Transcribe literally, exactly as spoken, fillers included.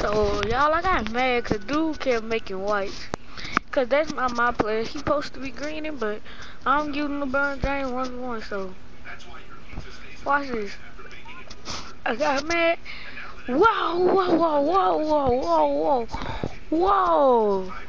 So y'all, I got mad cause dude kept making whites. Cause that's my my player. He supposed to be greening, but I'm using LeBron James one for one. So watch this. I got mad. Whoa, whoa, whoa, whoa, whoa, whoa, whoa, whoa.